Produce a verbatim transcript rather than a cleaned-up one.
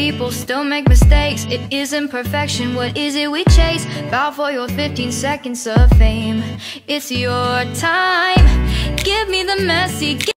people still make mistakes. It isn't perfection, what is it we chase? Bow for your fifteen seconds of fame. It's your time. Give me the messy.